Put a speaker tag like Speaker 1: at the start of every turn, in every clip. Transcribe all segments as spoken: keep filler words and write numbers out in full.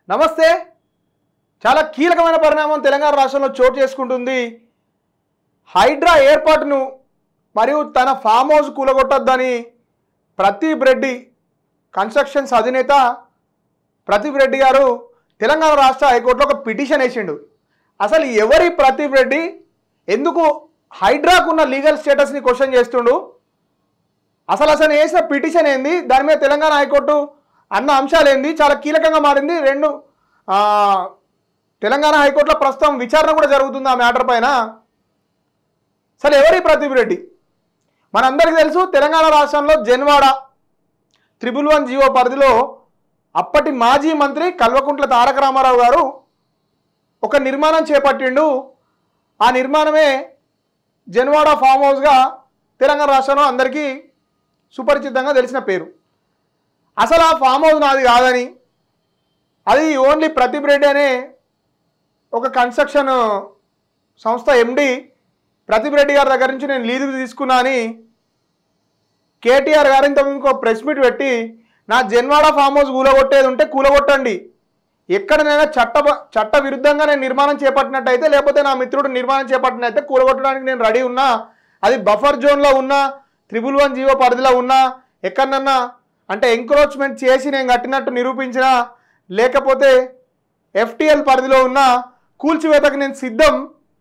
Speaker 1: నమస్తే. చాలా కీలకమైన పరిణామం తెలంగాణ రాష్ట్రంలో చోటు చేసుకుంటుంది. హైడ్రా ఏర్పాటును మరియు తన ఫామ్ హౌస్ కూలగొట్టొద్దని ప్రదీప్ రెడ్డి కన్స్ట్రక్షన్స్ అధినేత ప్రదీప్ రెడ్డి గారు తెలంగాణ రాష్ట్ర హైకోర్టులో ఒక పిటిషన్ వేసిండు. అసలు ఎవరి ప్రదీప్ రెడ్డి, ఎందుకు హైడ్రాకున్న లీగల్ స్టేటస్ని క్వశ్చన్ చేస్తుండు, అసలు అసలు వేసిన పిటిషన్ ఏంది, దాని మీద తెలంగాణ హైకోర్టు అన్న అంశాలు ఏంది, చాలా కీలకంగా మారింది. రెండు తెలంగాణ హైకోర్టులో ప్రస్తుతం విచారణ కూడా జరుగుతుంది ఆ మ్యాటర్ పైన. అసలు ఎవరి ప్రదీప్ రెడ్డి? మనందరికీ తెలుసు, తెలంగాణ రాష్ట్రంలో జన్వాడ త్రిబుల్ వన్ జీవో పరిధిలో అప్పటి మాజీ మంత్రి కల్వకుంట్ల తారక రామారావు గారు ఒక నిర్మాణం చేపట్టిండు. ఆ నిర్మాణమే జన్వాడ ఫామ్ హౌస్గా తెలంగాణ రాష్ట్రంలో అందరికీ సుపరిచితంగా తెలిసిన పేరు. అసలు ఆ ఫామ్ హౌస్ నాది కాదని, అది ఓన్లీ ప్రదీప్ రెడ్డి అనే ఒక కన్స్ట్రక్షన్ సంస్థ ఎండి ప్రదీప్ రెడ్డి గారి దగ్గర నుంచి నేను లీజుకు తీసుకున్నా అని కేటీఆర్ గారు ఇంతకుముందు ఇంకో ప్రెస్ మీట్ పెట్టి, నా జన్వాడ ఫామ్ హౌస్ కూలగొట్టేది ఉంటే కూలగొట్టండి, ఎక్కడనైనా చట్ట చట్ట విరుద్ధంగా నేను నిర్మాణం చేపట్టినట్టయితే, లేకపోతే నా మిత్రుడు నిర్మాణం చేపట్టినట్టయితే కూలగొట్టడానికి నేను రెడీ ఉన్నా, అది బఫర్ జోన్లో ఉన్నా, త్రిబుల్ వన్ జీవో పరిధిలో ఉన్నా, ఎక్కడన్నా అంటే ఎంక్రోచ్మెంట్ చేసి నేను కట్టినట్టు నిరూపించినా, లేకపోతే ఎఫ్టీఎల్ పరిధిలో ఉన్న కూల్చివేతకు నేను సిద్ధం.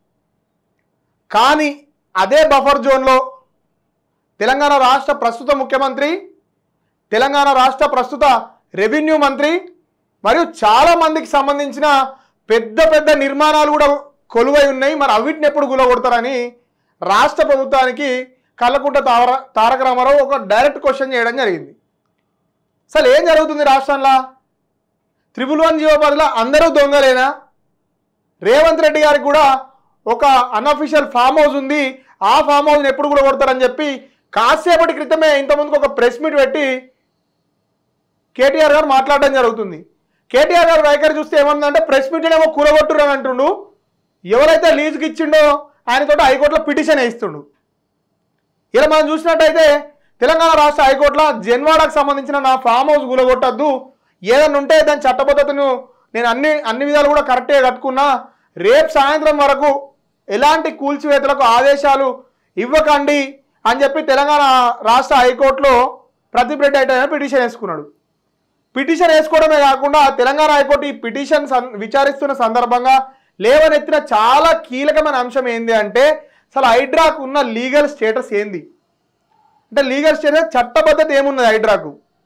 Speaker 1: కానీ అదే బఫర్ జోన్లో తెలంగాణ రాష్ట్ర ప్రస్తుత ముఖ్యమంత్రి, తెలంగాణ రాష్ట్ర ప్రస్తుత రెవెన్యూ మంత్రి మరియు చాలామందికి సంబంధించిన పెద్ద పెద్ద నిర్మాణాలు కూడా కొలువై ఉన్నాయి. మరి అవిటిని ఎప్పుడు కూలగొడతారని రాష్ట్ర ప్రభుత్వానికి కల్వకుంట్ల తార తారక రామారావు ఒక డైరెక్ట్ క్వశ్చన్ చేయడం జరిగింది. అసలు ఏం జరుగుతుంది రాష్ట్రంలో? త్రిబుల్ వన్ జీవో పరిధిలో అందరూ దొంగలేనా? రేవంత్ రెడ్డి గారికి కూడా ఒక అన్అఫీషియల్ ఫామ్ హౌస్ ఉంది, ఆ ఫామ్ హౌస్ని ఎప్పుడు కూడా కొడతారని చెప్పి కాసేపటి క్రితమే ఇంతకుముందుకు ఒక ప్రెస్ మీట్ పెట్టి కేటీఆర్ గారు మాట్లాడడం జరుగుతుంది. కేటీఆర్ గారు వైఖరి చూస్తే ఏమన్నా, ప్రెస్ మీట్నేమో కూలగొట్టురు అని అంటుండు, ఎవరైతే లీజుకి ఇచ్చిండో ఆయనతో హైకోర్టులో పిటిషన్ వేయిస్తుండు. ఇలా మనం చూసినట్టయితే తెలంగాణ రాష్ట్ర హైకోర్టులో జన్వాడకు సంబంధించిన నా ఫామ్ హౌస్ కూలగొట్టద్దు, ఏదన్నా ఉంటే దాని చట్టబద్ధతను నేను అన్ని అన్ని విధాలు కూడా కరెక్ట్గా కట్టుకున్నా, రేపు సాయంత్రం వరకు ఎలాంటి కూల్చివేతలకు ఆదేశాలు ఇవ్వకండి అని చెప్పి తెలంగాణ రాష్ట్ర హైకోర్టులో ప్రదీప్ రెడ్డి అయితే పిటిషన్ వేసుకున్నాడు. పిటిషన్ వేసుకోవడమే కాకుండా తెలంగాణ హైకోర్టు ఈ పిటిషన్ విచారిస్తున్న సందర్భంగా లేవనెత్తిన చాలా కీలకమైన అంశం ఏంది అంటే, అసలు హైడ్రాకు ఉన్న లీగల్ స్టేటస్ ఏంది అంటే, లీగల్ స్టేటస్ చట్టబద్ధత ఏమున్నది హైడ్రాకు?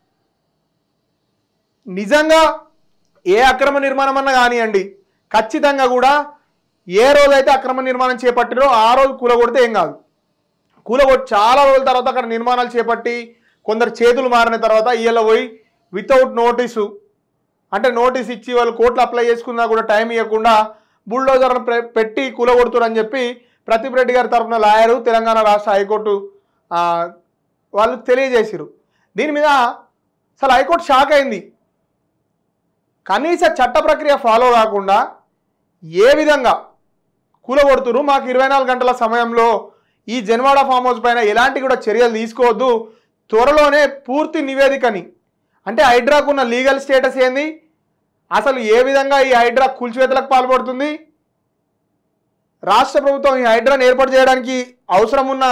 Speaker 1: నిజంగా ఏ అక్రమ నిర్మాణం అన్నా కానివ్వండి, ఖచ్చితంగా కూడా ఏ రోజైతే అక్రమ నిర్మాణం చేపట్టిరో ఆ రోజు కూలగొడితే ఏం కాదు. కూలగొట్టి చాలా రోజుల తర్వాత అక్కడ నిర్మాణాలు చేపట్టి కొందరు చేతులు మారిన తర్వాత ఇయ్యాల పోయి వితౌట్ నోటీసు అంటే నోటీస్ ఇచ్చి వాళ్ళు కోర్టులు అప్లై చేసుకున్నా కూడా టైం ఇవ్వకుండా బుల్డోజర్ను పెట్టి కూలగొడుతురని చెప్పి ప్రదీప్ రెడ్డి గారి తరఫున లాయరు తెలంగాణ రాష్ట్ర హైకోర్టు వాళ్ళు తెలియజేసిరు. దీని మీద అసలు హైకోర్టు షాక్ అయింది. కనీస చట్ట ప్రక్రియ ఫాలో కాకుండా ఏ విధంగా కూలగొడుతురు, మాకు ఇరవై నాలుగు గంటల సమయంలో ఈ జన్వాడ ఫామ్ హౌస్ పైన ఎలాంటి కూడా చర్యలు తీసుకోవద్దు, త్వరలోనే పూర్తి నివేదికని అంటే హైడ్రాకు ఉన్న లీగల్ స్టేటస్ ఏంది, అసలు ఏ విధంగా ఈ హైడ్రా కూల్చివేతలకు పాల్పడుతుంది, రాష్ట్ర ప్రభుత్వం ఈ హైడ్రాను ఏర్పాటు చేయడానికి అవసరం ఉన్న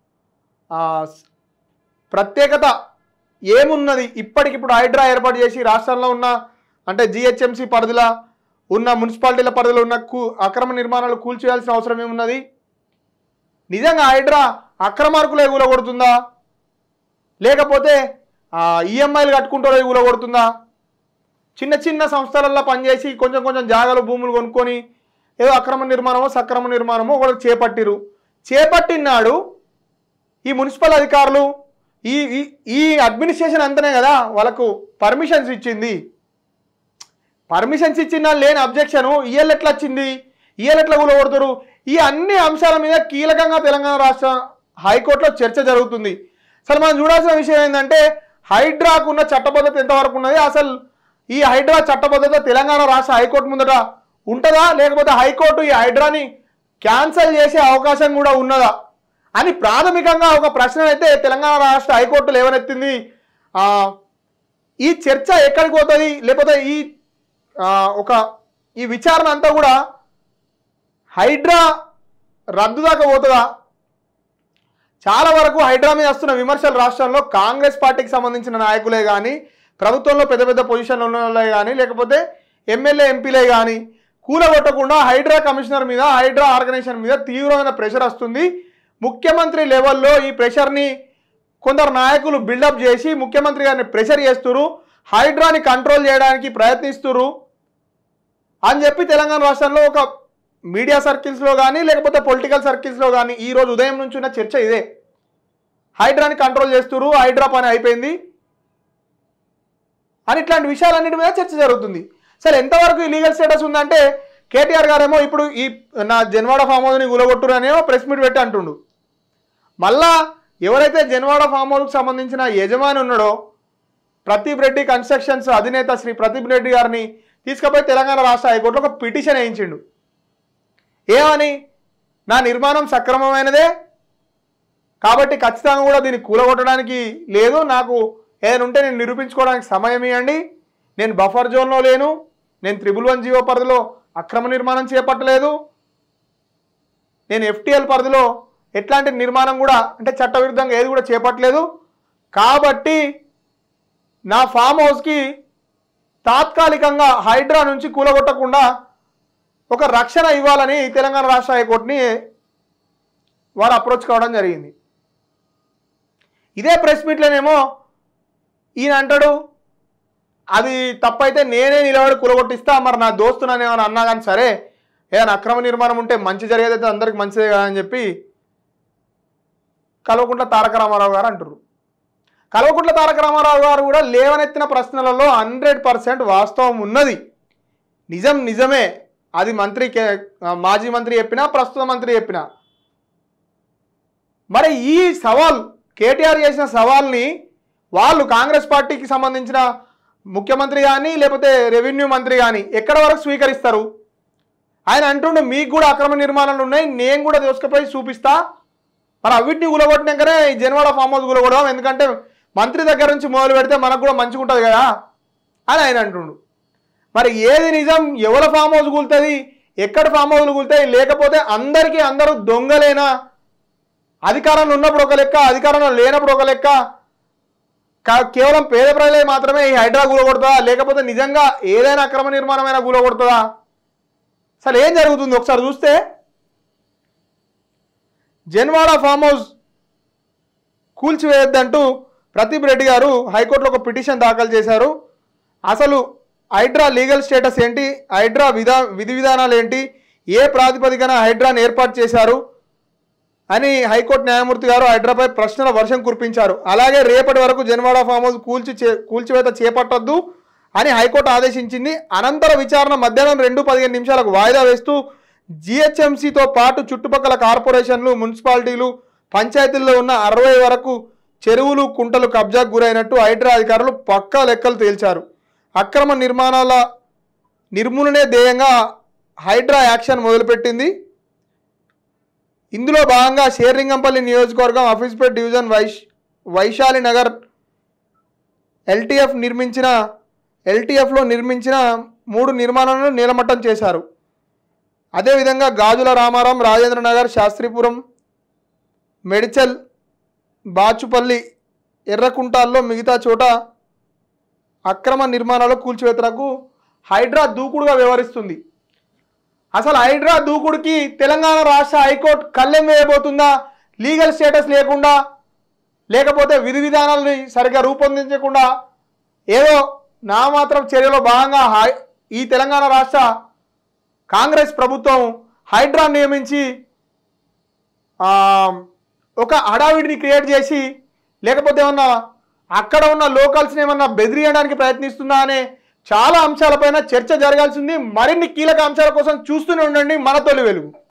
Speaker 1: ప్రత్యేకత ఏమున్నది, ఇప్పటికిప్పుడు హైడ్రా ఏర్పాటు చేసి రాష్ట్రంలో ఉన్న అంటే జిహెచ్ఎంసీ పరిధిలో ఉన్న మున్సిపాలిటీల పరిధిలో ఉన్న కూ అక్రమ నిర్మాణాలు కూల్చేయాల్సిన అవసరం ఏమున్నది, నిజంగా హైడ్రా అక్రమార్కులే కూలగొడుతుందా, లేకపోతే ఈఎంఐలు కట్టుకుంటారో కూలగొడుతుందా, చిన్న చిన్న సంస్థలలో పనిచేసి కొంచెం కొంచెం జాగాలు భూములు కొనుక్కొని ఏదో అక్రమ నిర్మాణమో సక్రమ నిర్మాణమో ఒకటి చేపట్టిరు. చేపట్టినాడు ఈ మున్సిపల్ అధికారులు, ఈ ఈ అడ్మినిస్ట్రేషన్ అంతనే కదా వాళ్ళకు పర్మిషన్స్ ఇచ్చింది. పర్మిషన్స్ ఇచ్చిన లేని అబ్జెక్షను ఇయ్యాల ఎట్లా వచ్చింది, ఇయ్యాల ఎట్లా కూలగొడతారు, ఈ అన్ని అంశాల మీద కీలకంగా తెలంగాణ రాష్ట్ర హైకోర్టులో చర్చ జరుగుతుంది. అసలు మనం చూడాల్సిన విషయం ఏంటంటే, హైడ్రాకు ఉన్న చట్టబద్ధత ఎంతవరకు ఉన్నది, అసలు ఈ హైడ్రా చట్టబద్ధత తెలంగాణ రాష్ట్ర హైకోర్టు ముందట ఉంటుందా, లేకపోతే హైకోర్టు ఈ హైడ్రాని క్యాన్సల్ చేసే అవకాశం కూడా ఉన్నదా అని ప్రాథమికంగా ఒక ప్రశ్న అయితే తెలంగాణ రాష్ట్ర హైకోర్టు లేవనెత్తింది. ఈ చర్చ ఎక్కడికి పోతుంది, లేకపోతే ఈ ఒక ఈ విచారణ అంతా కూడా హైడ్రా రద్దు దాకా పోతుందా? చాలా వరకు హైడ్రా మీద వస్తున్న విమర్శలు రాష్ట్రంలో కాంగ్రెస్ పార్టీకి సంబంధించిన నాయకులే కానీ, ప్రభుత్వంలో పెద్ద పెద్ద పొజిషన్లు ఉన్న వాళ్ళే కానీ, లేకపోతే ఎమ్మెల్యే ఎంపీలే కానీ కూలగొట్టకుండా హైడ్రా కమిషనర్ మీద, హైడ్రా ఆర్గనైజేషన్ మీద తీవ్రమైన ప్రెషర్ వస్తుంది. ముఖ్యమంత్రి లెవెల్లో ఈ ప్రెషర్ని కొందరు నాయకులు బిల్డప్ చేసి ముఖ్యమంత్రి గారిని ప్రెషర్ చేస్తున్నారు, హైడ్రాని కంట్రోల్ చేయడానికి ప్రయత్నిస్తున్నారు అని చెప్పి తెలంగాణ రాష్ట్రంలో ఒక మీడియా సర్కిల్స్లో కానీ లేకపోతే పొలిటికల్ సర్కిల్స్లో కానీ ఈరోజు ఉదయం నుంచి ఉన్న చర్చ ఇదే. హైడ్రాని కంట్రోల్ చేస్తున్నారు, హైడ్రా పని అయిపోయింది అని ఇట్లాంటి విషయాలన్నిటి మీద చర్చ జరుగుతుంది. సరే, ఎంతవరకు లీగల్ స్టేటస్ ఉందంటే కేటీఆర్ గారేమో ఇప్పుడు ఈ నా జన్వాడ ఫామ్ హౌస్ని గులగొట్టురు అనేమో ప్రెస్ మీట్ పెట్టి అంటుండు. మళ్ళా ఎవరైతే జన్వాడ ఫామ్ హౌస్కి సంబంధించిన యజమాని ఉన్నాడో ప్రదీప్ రెడ్డి కన్స్ట్రక్షన్స్ అధినేత శ్రీ ప్రదీప్ రెడ్డి గారిని తీసుకుపోయి తెలంగాణ రాష్ట్ర హైకోర్టులో ఒక పిటిషన్ వేయించిండు. ఏమని? నా నిర్మాణం సక్రమమైనదే కాబట్టి ఖచ్చితంగా కూడా దీన్ని కూలగొట్టడానికి లేదు, నాకు ఏదైనా ఉంటే నేను నిరూపించుకోవడానికి సమయం ఇవ్వండి, నేను బఫర్ జోన్లో లేను, నేను త్రిబుల్ వన్ జీవో పరిధిలో అక్రమ నిర్మాణం చేపట్టలేదు, నేను ఎఫ్టీఎల్ పరిధిలో ఎట్లాంటి నిర్మాణం కూడా అంటే చట్టవిరుద్ధంగా ఏది కూడా చేపట్టలేదు, కాబట్టి నా ఫామ్ హౌస్కి తాత్కాలికంగా హైడ్రా నుంచి కూలగొట్టకుండా ఒక రక్షణ ఇవ్వాలని తెలంగాణ రాష్ట్ర హైకోర్టుని వారు అప్రోచ్ కావడం జరిగింది. ఇదే ప్రెస్ మీట్లోనేమో ఈయన అంటాడు, అది తప్పైతే నేనే నిలబడి కూలగొట్టిస్తా, మరి నా దోస్తునని ఏమైనా అన్నా కానీ సరే, ఏదైనా అక్రమ నిర్మాణం ఉంటే మంచి జరిగేదైతే అందరికి మంచిదే కదా అని చెప్పి కల్వకుంట్ల తారక రామారావు గారు అంటారు. కల్వకుంట్ల తారక రామారావు గారు కూడా లేవనెత్తిన ప్రశ్నలలో హండ్రెడ్ పర్సెంట్ వాస్తవం ఉన్నది, నిజం నిజమే. అది మంత్రి మాజీ మంత్రి చెప్పినా ప్రస్తుత మంత్రి చెప్పినా. మరి ఈ సవాల్ కేటీఆర్ చేసిన సవాల్ని వాళ్ళు కాంగ్రెస్ పార్టీకి సంబంధించిన ముఖ్యమంత్రి కానీ లేకపోతే రెవెన్యూ మంత్రి కానీ ఎక్కడ వరకు స్వీకరిస్తారు? ఆయన అంటుండే మీకు కూడా అక్రమ నిర్మాణాలు ఉన్నాయి, నేను కూడా దోసుకుపోయి చూపిస్తా, మరి అవిటిని గులగొట్టినాకనే ఈ జన్వాడ ఫామ్ హౌస్ గులగొడదాం, ఎందుకంటే మంత్రి దగ్గర నుంచి మొదలు పెడితే మనకు కూడా మంచిగా ఉంటుంది కదా అని ఆయన అంటుండు. మరి ఏది నిజం? ఎవరి ఫామ్ హౌస్ కూలుతుంది, ఎక్కడ ఫామ్ హౌస్లు కూలుతాయి? లేకపోతే అందరికీ అందరూ దొంగలేనా? అధికారంలో ఉన్నప్పుడు ఒక లెక్క, అధికారంలో లేనప్పుడు ఒక లెక్క, కేవలం పేద ప్రజలే మాత్రమే ఈ హైడ్రా కూలగొడుతుందా, లేకపోతే నిజంగా ఏదైనా అక్రమ నిర్మాణమైనా కూలగొడుతుందా? అసలు ఏం జరుగుతుంది ఒకసారి చూస్తే, జన్వాడ ఫామ్ హౌస్ కూల్చివేయొద్దంటూ ప్రదీప్ రెడ్డి గారు హైకోర్టులో ఒక పిటిషన్ దాఖలు చేశారు. అసలు హైడ్రా లీగల్ స్టేటస్ ఏంటి, హైడ్రా విధా విధి విధానాలు ఏంటి, ఏ ప్రాతిపదికన హైడ్రాను ఏర్పాటు చేశారు అని హైకోర్టు న్యాయమూర్తి గారు హైడ్రాపై ప్రశ్నల వర్షం కురిపించారు. అలాగే రేపటి వరకు జన్వాడ ఫామ్ హౌస్ కూల్చి చే కూల్చివేత చేపట్టొద్దు అని హైకోర్టు ఆదేశించింది. అనంతర విచారణ మధ్యాహ్నం రెండు పదిహేను నిమిషాలకు వాయిదా వేస్తూ జిహెచ్ఎంసీతో పాటు చుట్టుపక్కల కార్పొరేషన్లు, మున్సిపాలిటీలు, పంచాయతీల్లో ఉన్న అరవై వరకు చెరువులు, కుంటలు కబ్జాకు గురైనట్టు హైడ్రా అధికారులు పక్కా లెక్కలు తేల్చారు. అక్రమ నిర్మాణాల నిర్మూలనే ధ్యేయంగా హైడ్రా యాక్షన్ మొదలుపెట్టింది. ఇందులో భాగంగా షేర్లింగంపల్లి నియోజకవర్గం ఆఫీస్పేట్ డివిజన్ వైశ్ వైశాలి నగర్ ఎల్టీఎఫ్ నిర్మించిన ఎల్టీఎఫ్లో నిర్మించిన మూడు నిర్మాణాలను నీలమట్టం చేశారు. అదేవిధంగా గాజుల రామారం, రాజేంద్ర నగర్, శాస్త్రీపురం, మెడిచల్, బాచుపల్లి, ఎర్రకుంటాల్లో మిగతా చోట అక్రమ నిర్మాణాల కూల్చివేతలకు హైడ్రా దూకుడుగా వ్యవహరిస్తుంది. అసలు హైడ్రా దూకుడికి తెలంగాణ రాష్ట్ర హైకోర్టు కళ్ళెం వేయబోతుందా? లీగల్ స్టేటస్ లేకుండా, లేకపోతే విధి విధానాలని సరిగ్గా రూపొందించకుండా ఏదో నామాత్రం చర్యలో భాగంగా ఈ తెలంగాణ రాష్ట్ర కాంగ్రెస్ ప్రభుత్వం హైడ్రా నియమించి ఒక హడావిడిని క్రియేట్ చేసి, లేకపోతే ఏమన్నా అక్కడ ఉన్న లోకల్స్ని ఏమన్నా బెదిరియడానికి ప్రయత్నిస్తుందా అనే చాలా అంశాలపైన చర్చ జరగాల్సింది. మరిన్ని కీలక అంశాల కోసం చూస్తూనే ఉండండి మన తొలి వెలుగు.